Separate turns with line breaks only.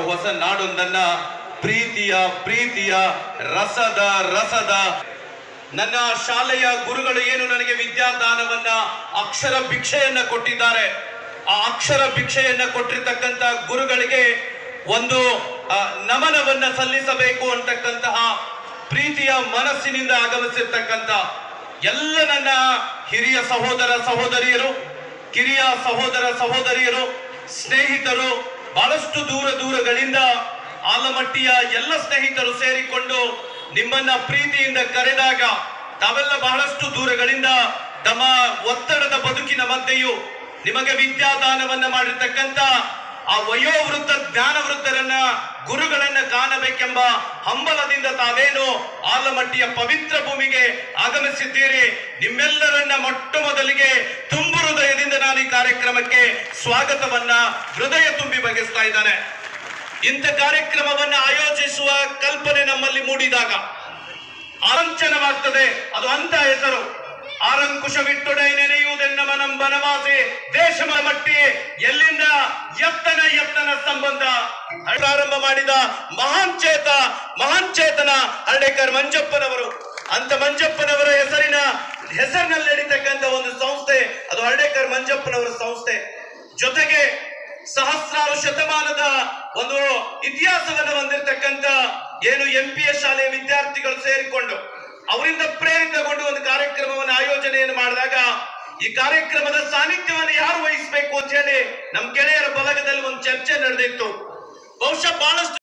ಹೊಸ ನಾಡೊಂದನ್ನ ಪ್ರೀತಿಯ ಪ್ರೀತಿಯ ರಸದ ರಸದ ನನ್ನ ಶಾಲೆಯ ಗುರುಗಳು ಏನು ನನಗೆ ವಿದ್ಯಾದಾನವನ್ನ ಅಕ್ಷರ ಭಿಕ್ಷೆಯನ್ನ ಕೊಟ್ಟಿದ್ದಾರೆ. ಆ ಅಕ್ಷರ ಭಿಕ್ಷೆಯನ್ನ ಕೊಟ್ಟಿರ್ತಕ್ಕಂಥ ಗುರುಗಳಿಗೆ ಒಂದು ನಮನವನ್ನ ಸಲ್ಲಿಸಬೇಕು ಅಂತಕ್ಕಂತಹ ಪ್ರೀತಿಯ ಮನಸ್ಸಿನಿಂದ ಆಗಮಿಸಿರ್ತಕ್ಕಂಥ ಎಲ್ಲ ನನ್ನ ಹಿರಿಯ ಸಹೋದರ ಸಹೋದರಿಯರು, ಕಿರಿಯ ಸಹೋದರ ಸಹೋದರಿಯರು, ಸ್ನೇಹಿತರು, ಬಹಳಷ್ಟು ದೂರಗಳಿಂದ ಆಲಮಟ್ಟಿಯ ಎಲ್ಲ ಸ್ನೇಹಿತರು ಸೇರಿಕೊಂಡು ನಿಮ್ಮನ್ನ ಪ್ರೀತಿಯಿಂದ ಕರೆದಾಗ ತಾವೆಲ್ಲ ಬಹಳಷ್ಟು ದೂರಗಳಿಂದ ತಮ್ಮ ಒತ್ತಡದ ಬದುಕಿನ ಮಧ್ಯೆಯೂ ನಿಮಗೆ ವಿದ್ಯಾದಾನವನ್ನ ಮಾಡಿರ್ತಕ್ಕಂಥ ಆ ವಯೋವೃದ್ಧ ಜ್ಞಾನವೃದ್ಧರನ್ನ ಗುರುಗಳನ್ನ ಕಾಣಬೇಕೆಂಬ ಹಂಬಲದಿಂದ ತಾವೇನು ಆಲಮಟ್ಟಿಯ ಪವಿತ್ರ ಭೂಮಿಗೆ ಆಗಮಿಸಿದ್ದೀರಿ. ನಿಮ್ಮೆಲ್ಲರನ್ನ ಮೊಟ್ಟ ಮೊದಲಿಗೆ ತುಂಬು ಹೃದಯದಿಂದ ನಾನು ಈ ಕಾರ್ಯಕ್ರಮಕ್ಕೆ ಸ್ವಾಗತವನ್ನ ಹೃದಯ ತುಂಬಿ ಬಗೆಸ್ತಾ ಇದ್ದಾನೆ. ಇಂಥ ಕಾರ್ಯಕ್ರಮವನ್ನ ಆಯೋಜಿಸುವ ಕಲ್ಪನೆ ನಮ್ಮಲ್ಲಿ ಮೂಡಿದಾಗ ಆರಂಚನವಾಗ್ತದೆ. ಅದು ಅಂತ ಹೆಸರು ಆರಂಕುಶವಿಟ್ಟೊಡೆ ನೆನೆಯುವುದೆನ್ನ ಮನಂ ಬನವಾಸಿ ದೇಶ ಮಟ್ಟಿ ಎಲ್ಲಿಂದ ಎತ್ತನ ಸಂಬಂಧ ಪ್ರಾರಂಭ ಮಾಡಿದ ಮಹಾನ್ ಚೇತನ ಹರ್ಡೇಕರ್ ಮಂಜಪ್ಪನವರು. ಅಂತ ಮಂಜಪ್ಪನವರ ಹೆಸರಿನಲ್ಲಿ ನಡೀತಕ್ಕಂಥ ಒಂದು ಸಂಸ್ಥೆ ಅದು ಹರ್ಡೇಕರ್ ಮಂಜಪ್ಪನವರ ಸಂಸ್ಥೆ. ಜೊತೆಗೆ ಸಹಸ್ರಾರು ಶತಮಾನದ ಒಂದು ಇತಿಹಾಸವನ್ನು ಹೊಂದಿರತಕ್ಕಂಥ ಏನು MPS ಶಾಲೆಯ ವಿದ್ಯಾರ್ಥಿಗಳು ಸೇರಿಕೊಂಡು ಅವರಿಂದ ಪ್ರೇರಿತಗೊಂಡು ಒಂದು ಕಾರ್ಯಕ್ರಮವನ್ನು ಆಯೋಜನೆಯನ್ನು ಮಾಡಿದಾಗ ಈ ಕಾರ್ಯಕ್ರಮದ ಸಾನ್ನಿಧ್ಯವನ್ನು ಯಾರು ವಹಿಸಬೇಕು ಅಂತ ಹೇಳಿ ನಮ್ಮ ಗೆಳೆಯರ ಬಲಗದಲ್ಲಿ ಒಂದು